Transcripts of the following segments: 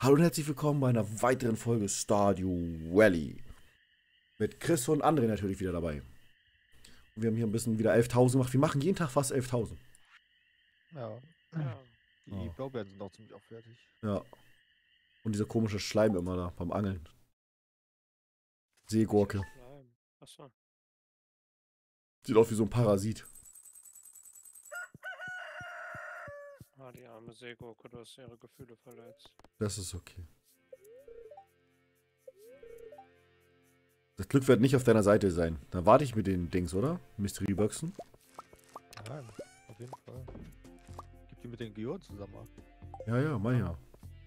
Hallo und herzlich willkommen bei einer weiteren Folge Stardew Valley. Mit Chris und André natürlich wieder dabei. Und wir haben hier ein bisschen wieder 11.000 gemacht. Wir machen jeden Tag fast 11.000. Ja, Ja, die Oh. Blaubeeren sind auch ziemlich auch fertig. Ja. Und dieser komische Schleim immer da beim Angeln. Seegurke. Schleim. Achso. Sieht aus wie so ein Parasit. Ah, die arme Seegurke, du hast ihre Gefühle verletzt. Das ist okay. Das Glück wird nicht auf deiner Seite sein. Dann warte ich mit den Dings, oder? Mystery Boxen. Nein, auf jeden Fall. Gib die mit den Geoden zusammen. Ja, mach ja.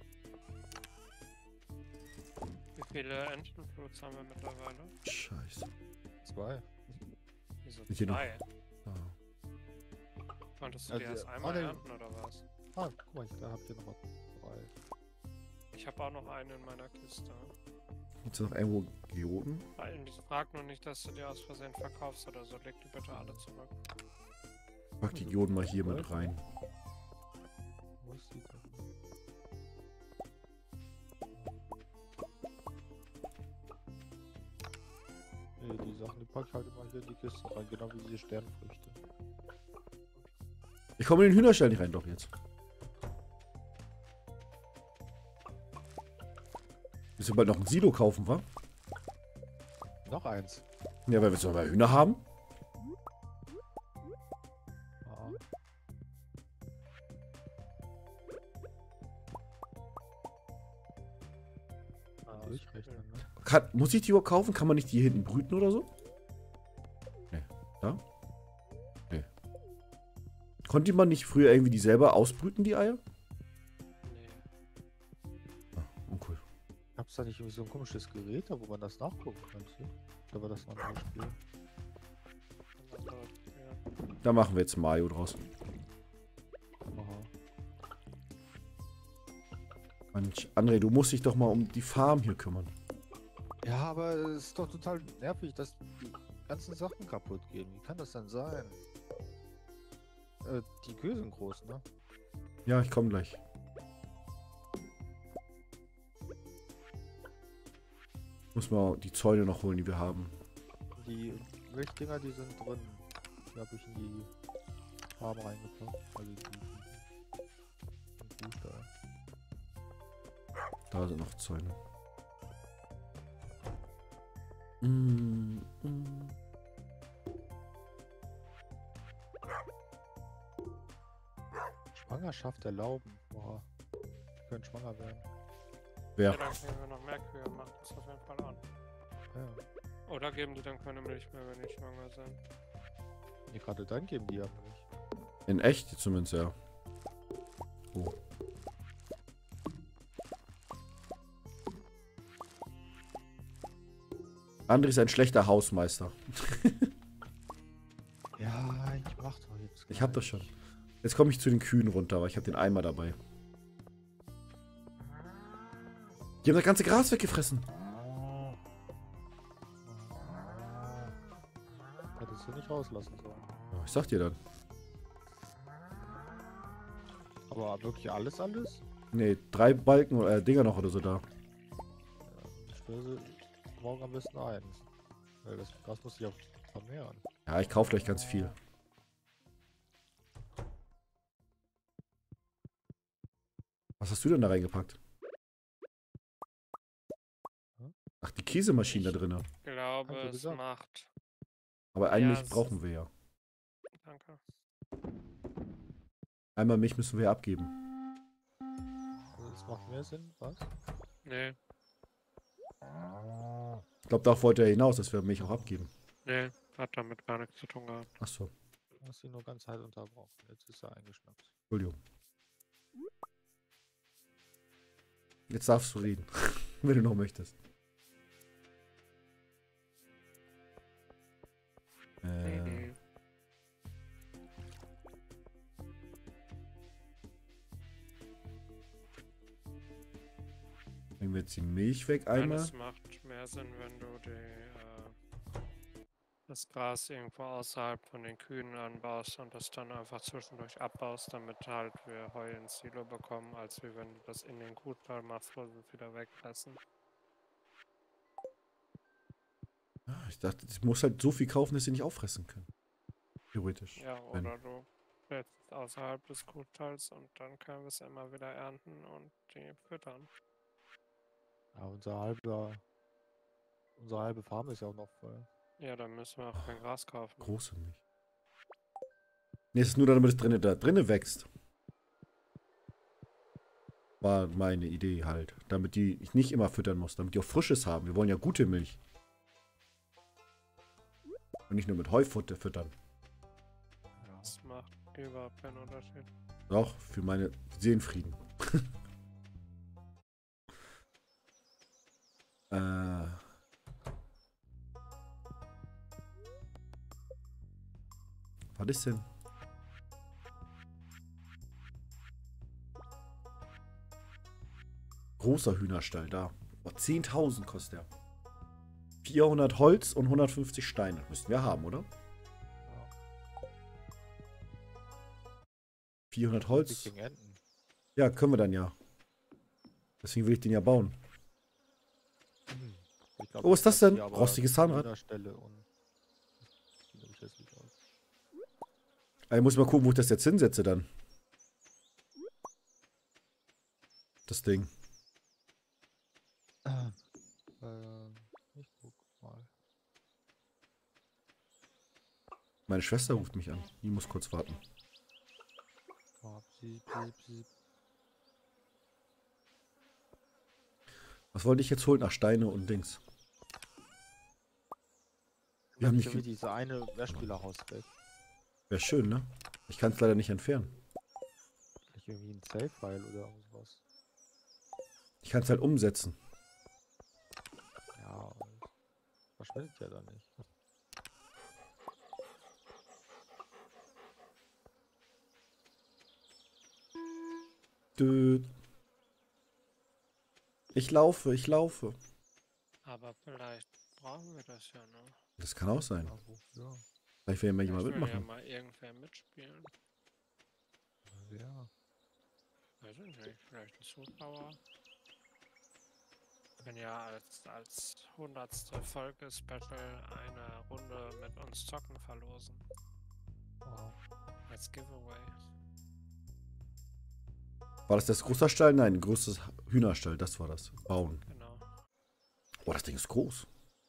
Wie viele Entenfluts haben wir mittlerweile? Scheiße. 2. Wieso Nicht genug. 2? Ah. Konntest du Also, die erst ah, einmal nee. ernten oder was? Ah, guck mal, da habt ihr noch 3. Ich habe auch noch eine in meiner Kiste. Gibt's noch irgendwo Geoden? Ich frag nur nicht, dass du die aus Versehen verkaufst oder so. Leg die bitte alle zurück. Pack die Geoden mal hier mit rein. Wo ist die denn? Nee, die Sachen, die pack ich halt immer hier in die Kiste rein, genau wie diese Sternfrüchte. Ich komme in den Hühnerstall nicht rein, doch jetzt. Müssen wir bald noch ein Silo kaufen, wa? Noch eins. Ja, weil wir so mal Hühner haben. Ah. Ah, Durchrechnen, ne? Muss ich die überhaupt kaufen? Kann man nicht die hier hinten brüten oder so? Nee. Ja? Nee. Konnte man nicht früher irgendwie die selber ausbrüten, die Eier? Nee. Ah, uncool. Gab's da nicht irgendwie so ein komisches Gerät, da wo man das nachgucken könnte? Da war das noch ein Spiel. Also, ja. Da machen wir jetzt Mario draus. Aha. Mensch, André, du musst dich doch mal um die Farm hier kümmern. Ja, aber es ist doch total nervig, dass die ganzen Sachen kaputt gehen. Wie kann das denn sein? Die Kühe sind groß, ne? Ja, ich komme gleich. Muss mal die Zäune noch holen, die wir haben. Die Milchdinger, die sind drin. Die habe ich in die Farm reingepackt. Also die Kuhstall. Da sind noch Zäune. Mm. Schwangerschaft erlauben. Boah. Die können schwanger werden. Wer? Ja, dann können wir noch mehr Kühe machen. Das auf jeden Fall an. Ja. Oder geben die dann keine Milch mehr, wenn die schwanger sind? Nee, gerade dann geben die ja Milch. In echt zumindest, ja. Oh. André ist ein schlechter Hausmeister. Ja, ich mach doch jetzt. Ich hab das gleich. schon. Jetzt komme ich zu den Kühen runter, aber ich habe den Eimer dabei. Die haben das ganze Gras weggefressen. Hättest du nicht rauslassen sollen. Ja, ich sag dir dann. Aber wirklich alles? Nee, 3 Balken oder Dinger noch oder so da. Ich stöße morgen am besten ein. Weil das Gras muss sich auch vermehren. Ja, ich kaufe gleich ganz viel. Was hast du denn da reingepackt? Hm? Ach, die Käsemaschine da drin. Ich glaube, Hab ich es gesagt. macht. Aber eine Ja, Milch brauchen wir ja. Danke. Einmal Milch müssen wir ja abgeben. Also das macht mehr Sinn, was? Nee, Ich glaube, darauf wollte er hinaus, dass wir Milch auch abgeben. nee, hat damit gar nichts zu tun gehabt. Ach so, Du hast ihn nur ganz halt unterbrochen. Jetzt ist er eingeschnappt. Entschuldigung. Jetzt darfst du reden, wenn du noch möchtest. Nee. Nehmen wir jetzt die Milch weg Nein, einmal. es macht mehr Sinn, wenn du die das Gras irgendwo außerhalb von den Kühen anbaust und das dann einfach zwischendurch abbaust, damit halt wir Heu ins Silo bekommen, als wie wenn du das in den Kuhstall machst, wo sie es wieder wegfressen. Ja, ich dachte, ich muss halt so viel kaufen, dass sie nicht auffressen können. Theoretisch. Ja, Wenn- oder du lässt es außerhalb des Kuhstalls und dann können wir es immer wieder ernten und die füttern. Ja, unsere halbe Farm ist ja auch noch voll. Ja, dann müssen wir auch kein Gras kaufen. Große nicht. Nee, es ist nur, damit es da drinnen wächst. War meine Idee halt. Damit die ich nicht immer füttern muss. Damit die auch Frisches haben. Wir wollen ja gute Milch. Und nicht nur mit Heufutter füttern. Ja. Das macht überhaupt keinen Unterschied. Doch, für meine Seelenfrieden. Was ist denn? Großer Hühnerstall da. Oh, 10.000 kostet der. 400 Holz und 150 Steine. Müssten wir haben, oder? Ja. 400 Holz. Gegen Enten. Ja, können wir dann ja. Deswegen will ich den ja bauen. Ich glaub, Oh, was ist das denn? die aber Rostiges Zahnrad? Hühnerställe und sieht nämlich hässlich aus. Ich muss mal gucken, wo ich das jetzt hinsetze dann. Das Ding. Ich guck mal. Meine Schwester ruft mich an. Die muss kurz warten. Piep. Was wollte ich jetzt holen? Ach, Steine und Dings. Wir haben nicht Schon wie viel. diese eine Mehrspielerhaus weg. Wäre schön, ne? Ich kann es leider nicht entfernen. Nicht irgendwie ein Save-File oder irgendwas. Ich kann es halt umsetzen. Ja, und verschwendet ja dann nicht. Düt. Ich laufe. Aber vielleicht brauchen wir das ja noch. Das kann auch sein. Ja, wofür? Vielleicht will ja mal jemand Vielleicht will ja mitmachen. mal irgendwer mitspielen. Ja. Weiß ich nicht, vielleicht ein Zuschauer. Wenn ja als 100. Folge Special eine Runde mit uns zocken verlosen. Oh. Als Giveaway. War das große Stall? Nein, ein größtes Hühnerstall. Das war das. Bauen. Genau. Oh, das Ding ist groß.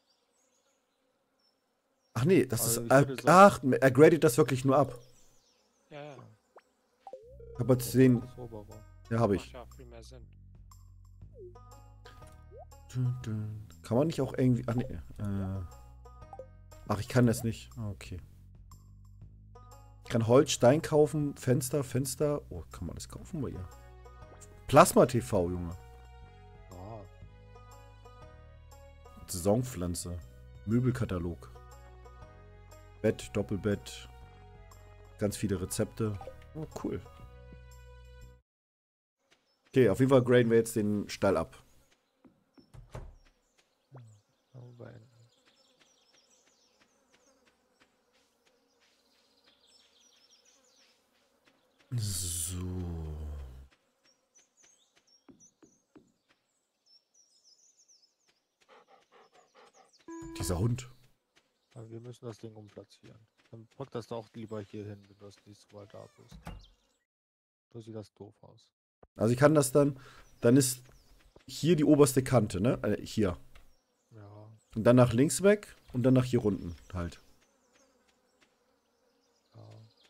Ach nee, das Also ist. ich würde sagen- Ach, er gradet das wirklich nur ab. Ja, ja. Aber 10. Das Oberrohr. Ja, habe Macht ich. ja auch viel mehr Sinn. Kann man nicht auch irgendwie. Ach nee. Ach, ich kann das nicht. Okay. Ich kann Holz, Stein kaufen, Fenster. Oh, kann man das kaufen bei ihr? Plasma TV, Junge. Ja. Saisonpflanze. Möbelkatalog. Bett, Doppelbett. Ganz viele Rezepte. Oh, cool. Okay, auf jeden Fall graden wir jetzt den Stall ab. Beenden. So. Dieser Hund. Aber wir müssen das Ding umplatzieren. Dann pack das doch lieber hier hin, wenn du das nächste Mal da bist. So sieht das doof aus. Also ich kann das dann ist hier die oberste Kante, ne? Hier. Ja, Und dann nach links weg und dann nach hier unten halt. ja.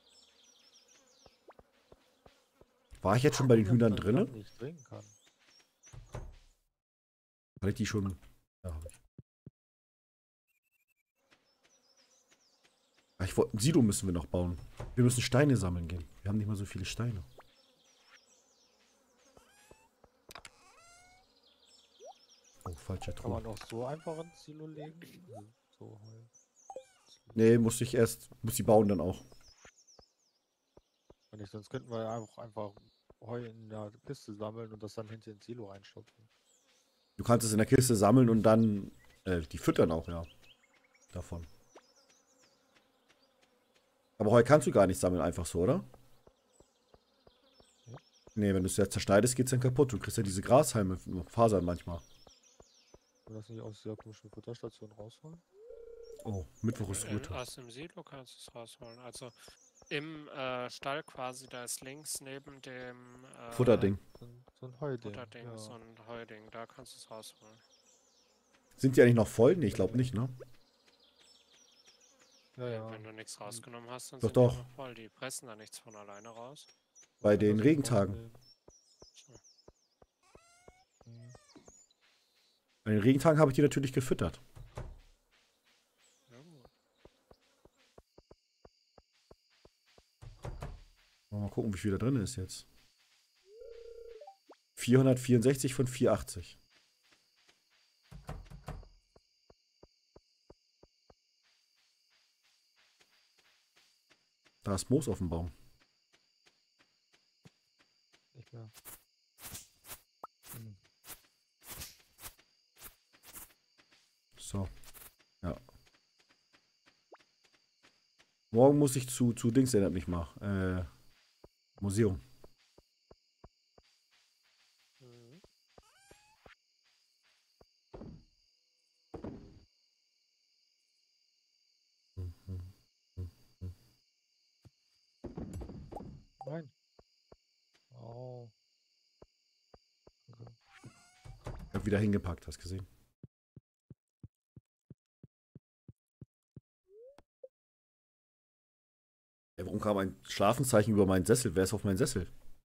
War ich jetzt schon bei den Hühnern Dass man drinne? Sachen nicht drehen kann. Hatte ich die schon? Ja, hab ich. Ein Silo müssen wir noch bauen. Wir müssen Steine sammeln gehen. Wir haben nicht mal so viele Steine. Oh, falscher Kann man Truhe. auch so einfach ins Silo legen? Also so halt. Nee, muss die bauen dann auch. Wenn nicht, sonst könnten wir ja einfach Heu in der Kiste sammeln und das dann hinter ins Silo reinstopfen. Du kannst es in der Kiste sammeln und dann die füttern auch, ja. Davon. Aber Heu kannst du gar nicht sammeln, einfach so, oder? Ja. Nee, wenn du es jetzt zerschneidest, geht's dann kaputt. Du kriegst ja diese Grashalme, Fasern manchmal. Wollen wir das nicht aus dieser komischen Futterstation rausholen? Oh, Mittwoch ist Ruhetag. Aus dem Silo kannst du es rausholen. Also im Stall quasi, da ist links neben dem Futterding. So ein Heuding. Futterding Ja. so ein Heuding, da kannst du es rausholen. Sind die eigentlich noch voll? Nee, ich glaube nicht, ne? Ja, ja. Wenn du nichts rausgenommen hast, dann Doch, sind die doch. noch voll. Die pressen da nichts von alleine raus. Bei Kann den das Regentagen. rausnehmen. So. Hm. Bei den Regentagen habe ich die natürlich gefüttert. Ja, gut. Mal gucken, wie viel da drin ist jetzt. 464 von 480. Da ist Moos auf dem Baum. Nicht mehr. Hm. So. Ja. Morgen muss ich zu Dings, erinnert mich mal. Museum. Mhm. Nein. Oh. Okay. Ich hab wieder hingepackt, hast gesehen. Ja, warum kam ein Schlafenzeichen über meinen Sessel? Wer ist auf meinen Sessel?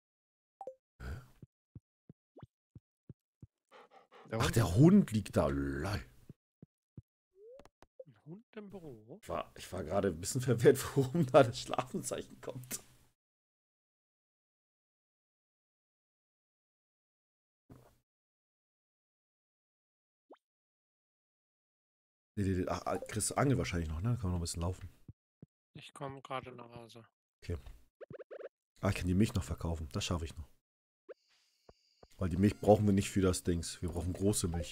Ach, der Hund liegt da. Lol. Ein Hund im Büro? Ich war gerade ein bisschen verwirrt, warum da das Schlafenzeichen kommt. Ach, Chris Angel wahrscheinlich noch, ne? Da kann man noch ein bisschen laufen. Ich komme gerade nach Hause. Ah, ich kann die Milch noch verkaufen. Das schaffe ich noch. Weil die Milch brauchen wir nicht für das Dings. Wir brauchen große Milch.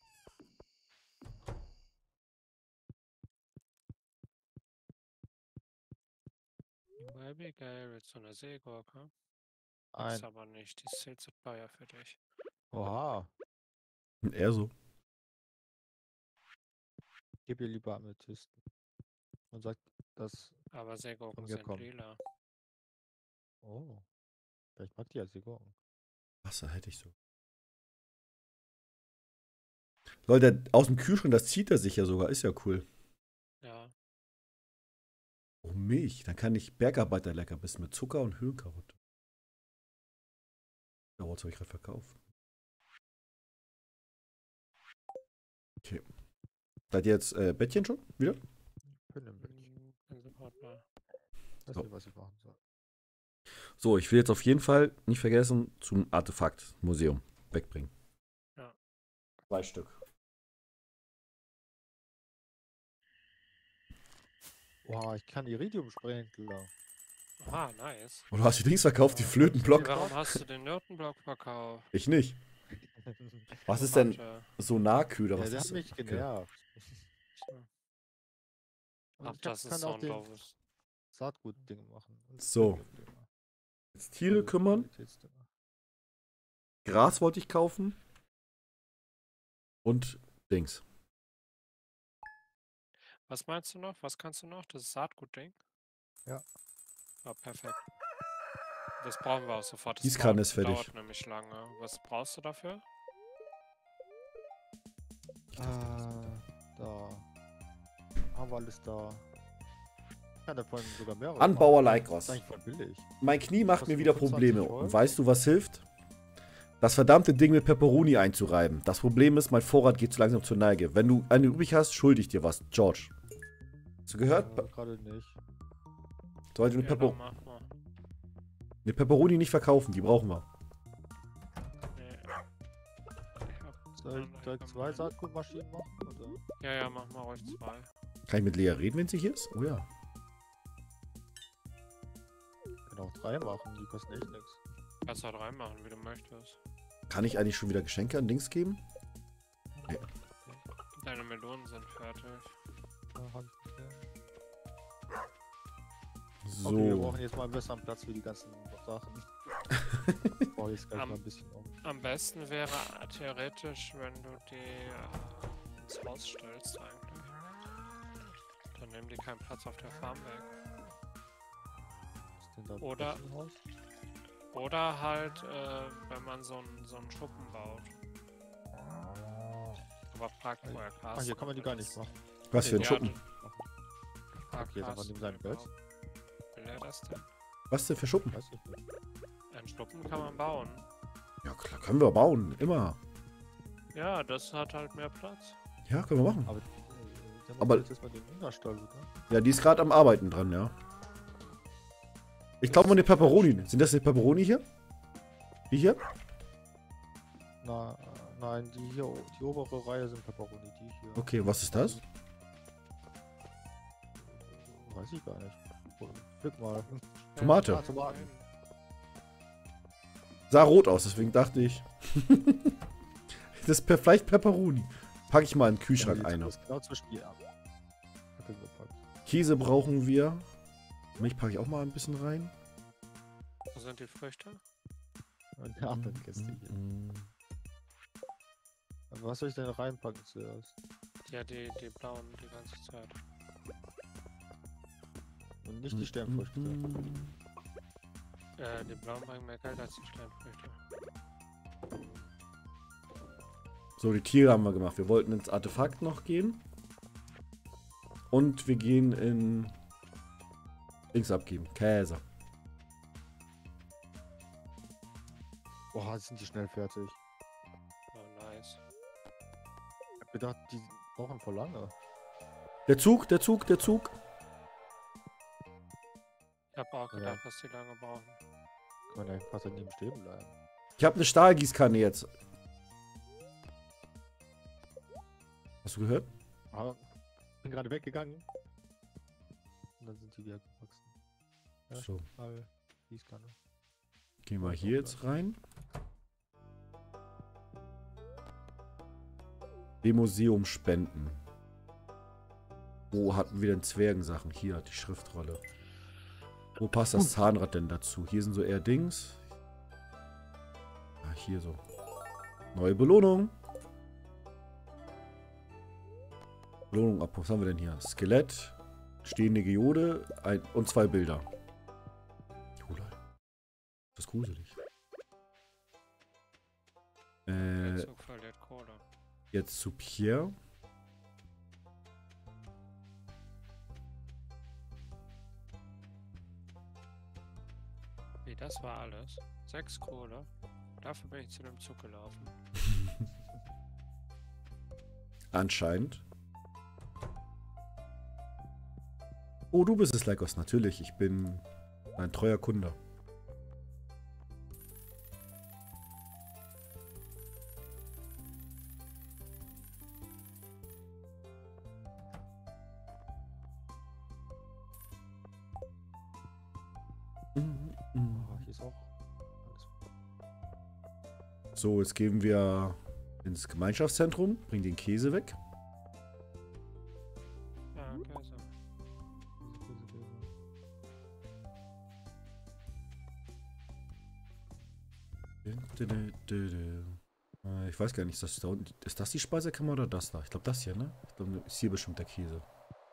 Abigail, willst du eine Seegurke? Ist Ein. aber nicht, die ist viel zu teuer für dich. Oha. Und er so. Gib ihr lieber Amethysten. Man sagt, dass. Aber Seegurken Von mir sind kommen. lila. Oh. Vielleicht mag die ja Seegurken. Wasser hätte ich so. Leute, aus dem Kühlschrank, das zieht er sich ja sogar. Ist ja cool. Ja. Oh, Milch. Dann kann ich Bergarbeiter lecker bissen mit Zucker und Höhenkarotte. Karotte habe ich gerade verkauft. Okay. Seid ihr jetzt Bettchen schon? Wieder? Bin im Bild. Bin sofort da. Weiß So. nicht, was ich machen soll. So, ich will jetzt auf jeden Fall nicht vergessen zum Artefaktmuseum wegbringen. Ja. 2 Stück. Wow, ich kann Iridium-Sprenkler. Ah, nice. Und du hast die Dings verkauft, die Ja. Flötenblock? Warum hast du den Nürtenblock verkauft? Ich nicht. Was Du ist denn Ratte. Sonarköder? Ja, Was der ist hat mich Okay. genervt. Hm. Und Ach, ich das ist kann so auch ein den doofes. Saatgut-Ding machen. Und So. Premium-Dinger. Jetzt Tiere Also kümmern. Qualitätsdinger. Gras wollte ich kaufen. Und Dings. Was meinst du noch? Was kannst du noch? Das ist Saatgutding? Ja. Ah, perfekt. Das brauchen wir auch sofort. Das Gießkanne ist fertig. dauert nämlich lange. Was brauchst du dafür? Da. Haben wir alles da. Ich kann davon sogar mehrere Anbauer machen. Lycros. Das ist eigentlich voll billig. Mein Knie macht Kostet mir wieder 25 Probleme. Euro. Und weißt du, was hilft? Das verdammte Ding mit Pepperoni einzureiben. Das Problem ist, mein Vorrat geht zu langsam zur Neige. Wenn du eine übrig hast, schulde ich dir was. George. Hast du gehört? Gerade nicht. Sollte eine, Ja, dann mach mal. eine Pepperoni nicht verkaufen, die brauchen wir. Nee. Soll ich 2 Saatgutmaschinen machen? Oder? Ja, mach mal ruhig 2. Kann ich mit Lea reden, wenn sie hier ist? Oh ja. Ich kann auch 3 machen, die kosten echt nichts. Kannst halt reinmachen, wie du möchtest. Kann ich eigentlich schon wieder Geschenke an Dings geben? Deine Melonen sind fertig. Okay, wir So. brauchen jetzt mal einen besseren Platz für die ganzen Sachen. Ich brauche jetzt gleich mal ein bisschen um. Am besten wäre theoretisch, wenn du die ins Haus stellst eigentlich. Dann nehmen die keinen Platz auf der Farm weg. Ist denn da Oder- ein Haus? Oder halt, wenn man so einen Schuppen baut. Aber frag vorher Carsten. Ah, hier kann man die ob gar das- nicht machen. Was für ein Ja, Schuppen? Frag Okay, jetzt einfach Carsten, neben seinem Bett. Will er das denn? Was denn für Schuppen? Weiß ich nicht. Einen Schuppen kann man bauen. Ja, klar, können wir bauen. Immer. Ja, das hat halt mehr Platz. Ja, können wir machen. Aber, Aber- jetzt mal den Hühnerstall wieder. Ja, die ist gerade am Arbeiten dran, ja. Ich glaube mal die Pepperoni. Sind das die Pepperoni hier? Die hier? Nein, die obere Reihe sind Pepperoni, die hier. Okay, was ist das? Weiß ich gar nicht. Glück mal. Tomate. Ah, Tomaten. Sah rot aus, deswegen dachte ich. Das ist vielleicht Pepperoni. Packe ich mal in den Kühlschrank ein. Das genau zwischen die ab. Hacke gepackt. Käse brauchen wir. Milch packe ich auch mal ein bisschen rein. Wo sind die Früchte? Und die anderen Kiste hier. Aber was soll ich denn reinpacken zuerst? Ja, die blauen die ganze Zeit. Und nicht die Sternfrüchte. Die blauen bringen mehr Geld als die Steinfrüchte. So, die Tiere haben wir gemacht. Wir wollten ins Artefakt noch gehen. Und wir gehen in... Links abgeben. Käse. Boah, sind die schnell fertig. Oh, nice. Ich hab gedacht, die brauchen voll lange. Der Zug, der Zug, der Zug. Ich hab auch Ja. gedacht, dass die lange brauchen. Kann man ja fast daneben stehen bleiben. Ich habe eine Stahlgießkanne jetzt. Hast du gehört? Aber bin gerade weggegangen. Und dann sind die wieder gewachsen. Ja, So, Stahl, Gießkanne. gehen wir hier jetzt rein. Dem Museum spenden. Wo hatten wir denn Zwergensachen? Hier, die Schriftrolle. Wo passt das Zahnrad denn dazu? Hier sind so eher Dings. Ah, hier so. Neue Belohnung. Belohnung ab. Was haben wir denn hier? Skelett, stehende Geode und 2 Bilder. Oh, Leute. Das ist gruselig. Der Zug verliert Kohle. Jetzt zu Pierre. Wie, das war alles? 6 Kohle? Dafür bin ich zu dem Zug gelaufen. Anscheinend. Oh, du bist es, Leikos. Natürlich, ich bin ein treuer Kunde. Oh, hier ist auch alles. So, jetzt gehen wir ins Gemeinschaftszentrum, bringen den Käse weg. Ja, okay, so. Ich weiß gar nicht, ist das da unten? Ist das die Speisekammer oder das da? Ich glaube das hier, ne? Ich glaube, ist hier bestimmt der Käse.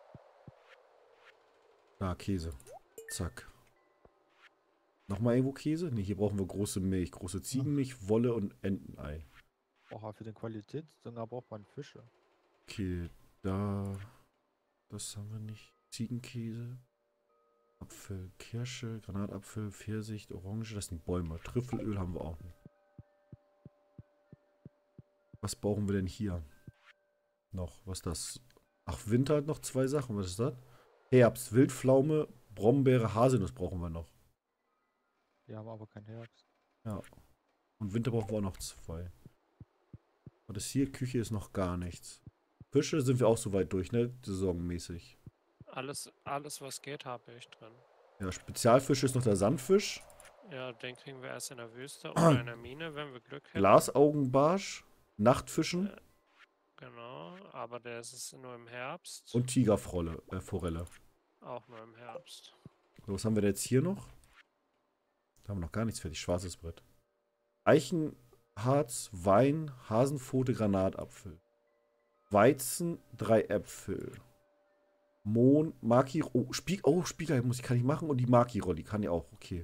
Da, Käse. Zack. Nochmal irgendwo Käse? Ne, hier brauchen wir große Milch. Große Ziegenmilch, Wolle und Entenei. Oha, für den Qualitätsdünger braucht man Fische. Okay, da... Das haben wir nicht. Ziegenkäse. Apfel, Kirsche, Granatapfel, Pfirsich, Orange. Das sind Bäume. Trüffelöl haben wir auch nicht. Was brauchen wir denn hier? Noch, was ist das? Ach, Winter hat noch 2 Sachen. Was ist das? Herbst, Wildpflaume, Brombeere, Haselnuss brauchen wir noch. Wir haben aber keinen Herbst. Ja. Und Winter brauchen wir auch noch 2. Und das hier, Küche ist noch gar nichts. Fische sind wir auch so weit durch, ne? Saisonmäßig. Alles, was geht, habe ich drin. Ja, Spezialfisch ist noch der Sandfisch. Ja, den kriegen wir erst in der Wüste oder in der Mine, wenn wir Glück hätten. Glasaugenbarsch, Nachtfischen Genau, aber der ist nur im Herbst. und Tigerforelle. Forelle. Auch nur im Herbst. So, was haben wir denn jetzt hier noch? Da haben wir noch gar nichts fertig. Schwarzes Brett. Eichenharz, Wein, Hasenpfote, Granatapfel. Weizen, 3 Äpfel. Mohn, Maki, Spiegelei kann ich machen und die Maki-Rolli kann ich auch, okay.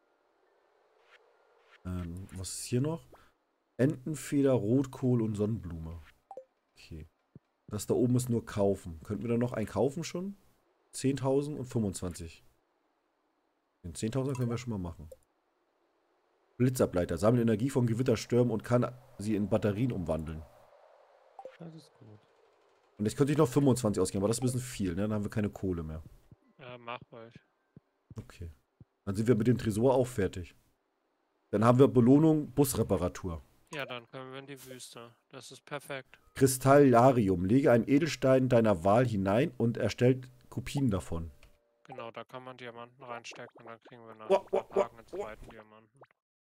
Was ist hier noch? Entenfeder, Rotkohl und Sonnenblume. Okay. Das da oben ist nur kaufen. Könnten wir da noch einen kaufen schon? 10.000 und 25. Den 10.000 können wir schon mal machen. Blitzableiter. Sammelt Energie von Gewitterstürmen und kann sie in Batterien umwandeln. Das ist gut. Und jetzt könnte ich noch 25 ausgeben, aber das ist ein bisschen viel, ne? Dann haben wir keine Kohle mehr. Ja, mach ruhig. Okay. Dann sind wir mit dem Tresor auch fertig. Dann haben wir Belohnung Busreparatur. Ja, dann können wir in die Wüste. Das ist perfekt. Kristallarium. Lege einen Edelstein deiner Wahl hinein und erstellt Kopien davon. Genau, da kann man Diamanten reinstecken und dann kriegen wir nach Wow, ein paar wow, wow, Tagen einen zweiten Diamanten.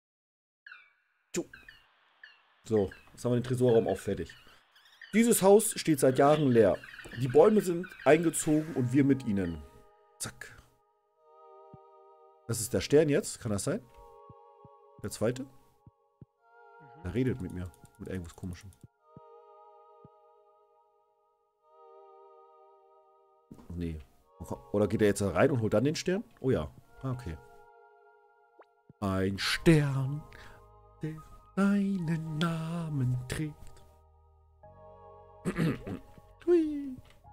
So, jetzt haben wir den Tresorraum auch fertig. Dieses Haus steht seit Jahren leer. Die Bäume sind eingezogen und wir mit ihnen. Zack. Das ist der Stern jetzt, kann das sein? Der zweite? Er redet mit mir. Mit irgendwas Komischem. Nee. Oder geht er jetzt da rein und holt dann den Stern? Oh ja. Ah, okay. Ein Stern, der deinen Namen trägt. Hui.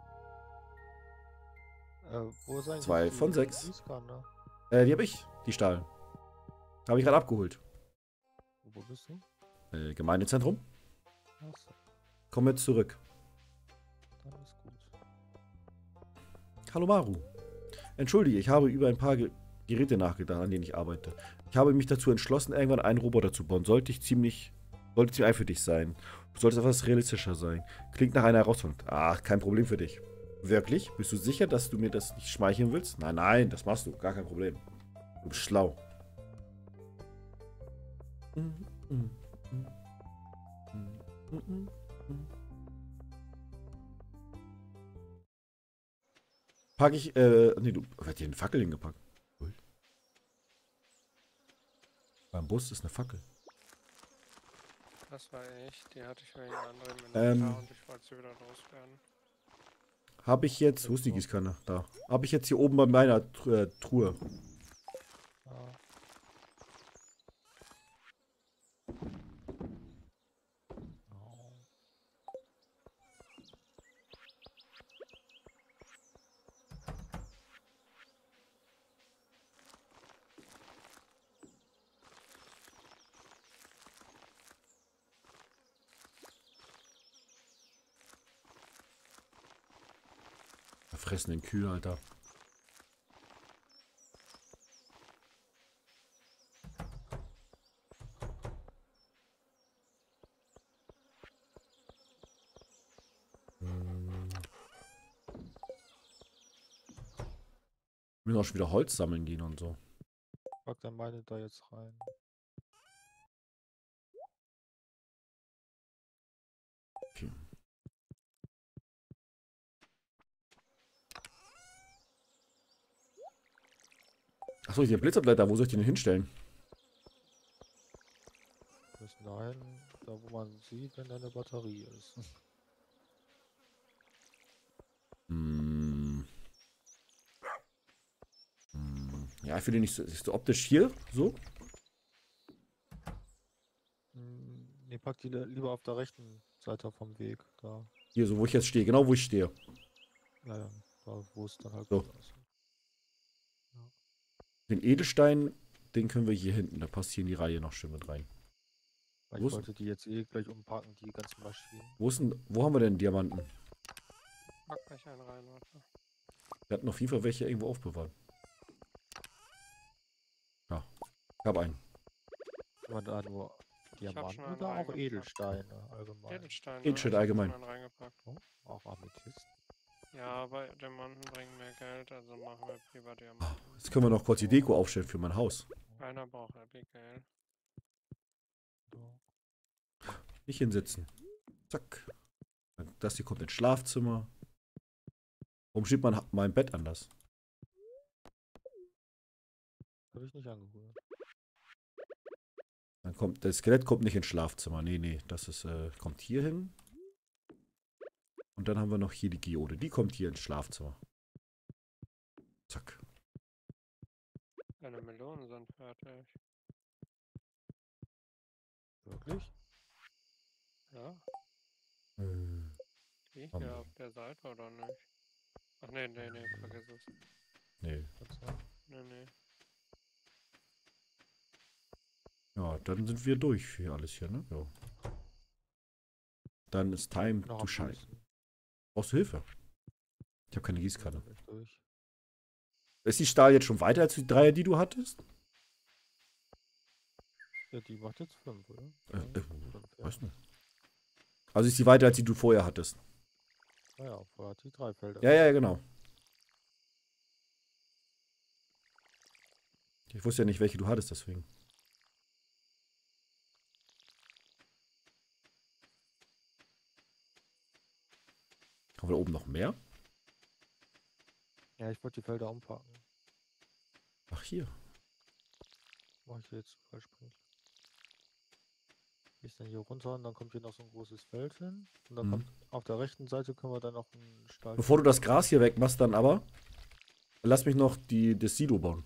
Wo ist eigentlich 2 die von 6. Gießkanne? Die habe ich. Die Stahl. Habe ich gerade abgeholt. Wo bist du? Gemeindezentrum. Achso, Komm jetzt zurück. dann ist gut. Hallo Maru. Entschuldige, ich habe über ein paar Geräte nachgedacht, an denen ich arbeite. Ich habe mich dazu entschlossen, irgendwann einen Roboter zu bauen. Sollte ziemlich einfach für dich sein. Du solltest etwas realistischer sein. Klingt nach einer Herausforderung. Ach, kein Problem für dich. Wirklich? Bist du sicher, dass du mir das nicht schmeicheln willst? Nein, nein, das machst du. Gar kein Problem. Du bist schlau. Packe ich, nee, wer hat hier eine Fackel hingepackt? Cool. Beim Bus ist eine Fackel. Das war ich. Die hatte ich wegen anderen Ähm. und ich wollte sie wieder loswerden. Habe ich jetzt, wo ist die Gießkanne? Da. Habe ich jetzt hier oben bei meiner Truhe. Ah. Oh. Fressenden Kühe, Alter. Wir müssen auch schon wieder Holz sammeln gehen und so. Pack dann meine da jetzt rein. Okay. Achso, hier Blitzableiter, wo soll ich den hinstellen? Wir müssen dahin, da wo man sieht, wenn da eine Batterie ist. Hm. Ja, ich finde nicht so optisch hier, so. Ne, pack die lieber auf der rechten Seite vom Weg. Da, Hier, so wo ich jetzt stehe, genau wo ich stehe. ja, da wo es dann halt So. gut aussieht. Den Edelstein, den können wir hier hinten, da passt hier in die Reihe noch schön mit rein. Weil Wo ich ist- wollte die jetzt eh gleich umpacken, die ganzen Maschinen. Wo haben wir denn Diamanten? Pack gleich einen rein, warte. Wir hatten auf jeden Fall welche irgendwo aufbewahrt. Ja, ich habe einen. Kann man da nur schon Diamanten einen oder auch reingepackt. Edelsteine allgemein? Edelstein. Edelstein ich hab allgemein. schon einen reingepackt. Oh, auch Amethyst. Ja, aber Diamanten bringen mehr Geld, also machen wir lieber Diamanten. Jetzt können wir noch kurz die Deko aufstellen für mein Haus. Einer braucht Abigail. So. Nicht hinsetzen. Zack. Das hier kommt ins Schlafzimmer. Warum steht mein Bett anders? Habe ich nicht angerührt. Dann kommt, das Skelett kommt nicht ins Schlafzimmer. Nee, nee, das ist, kommt hier hin. Und dann haben wir noch hier die Geode. Die kommt hier ins Schlafzimmer. Zack. Meine Melonen sind fertig. Wirklich? Ja, Äh, die Haben hier wir. auf der Seite oder nicht? Ach nee, nee, nee, vergiss es. nee. Nee, nee. Ja, dann sind wir durch für alles hier, ne? Ja. Dann ist time Noch to am shine. Gießen. Brauchst du Hilfe? Ich habe keine Ja, Gießkanne. bin ich durch. Ist die Stahl jetzt schon weiter als die Dreier, die du hattest? Ja, die macht jetzt 5, oder? Äh, Ja, äh, 5, ja. Weiß nicht. Also ist die weiter, als die du vorher hattest? Naja, vorher hat die 3 Felder. Ja, ja, genau. Ich wusste ja nicht, welche du hattest, deswegen. Haben wir da oben noch mehr? Ja, ich wollte die Felder umpacken. Ach, hier. Mach ich jetzt überspringen. Gehst dann hier runter und dann kommt hier noch so ein großes Feld hin. Und dann Mhm. kommt auf der rechten Seite können wir dann noch einen Stall. Bevor du das Gras hier wegmachst, dann aber, lass mich noch das Silo bauen.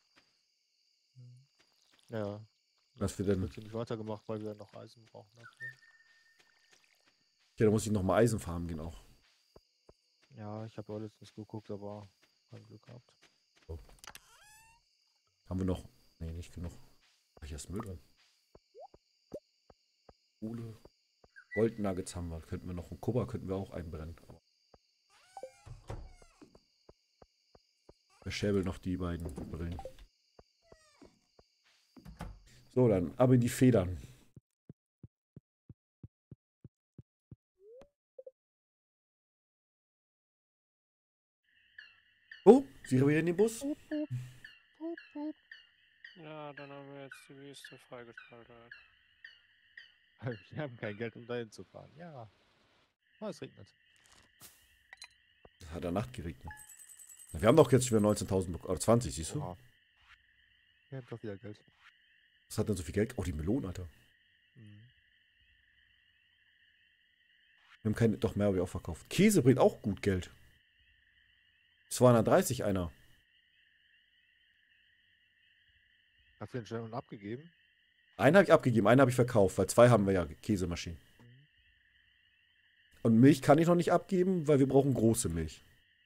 Ja. Was wir Das denn? wird hier nicht weitergemacht, weil wir noch Eisen brauchen dafür. Ja, da muss ich nochmal Eisen farmen gehen auch. Ja, ich habe auch letztens geguckt, aber kein Glück gehabt. Haben wir noch? Nee, nicht genug. Ach, hier ist Müll drin. Kohle. Goldnuggets haben wir. Könnten wir noch. Und Kupfer könnten wir auch einbrennen. Beschäbel noch die beiden Brillen. So, dann ab in die Federn. Oh, sie wieder in den Bus. Ja, dann haben wir jetzt die Wüste freigeschaltet. Wir haben kein Geld, um dahin zu fahren. Ja. Ah, es regnet. Es hat Nacht geregnet. Wir haben doch jetzt schon wieder 19.000 bekommen. Oder 20, siehst du? Oha. Wir haben doch wieder Geld. Was hat denn so viel Geld? Oh, die Melonen, Alter. Mhm. Wir haben keine. Doch, mehr habe ich auch verkauft. Käse bringt auch gut Geld. 230 einer. Hast du den schon abgegeben? Einen habe ich abgegeben, einen habe ich verkauft, weil 2 haben wir ja Käsemaschinen. Und Milch kann ich noch nicht abgeben, weil wir brauchen große Milch.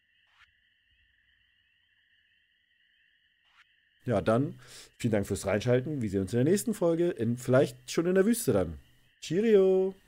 Ja, dann vielen Dank fürs Reinschalten. Wir sehen uns in der nächsten Folge, vielleicht schon in der Wüste dann. Cheerio!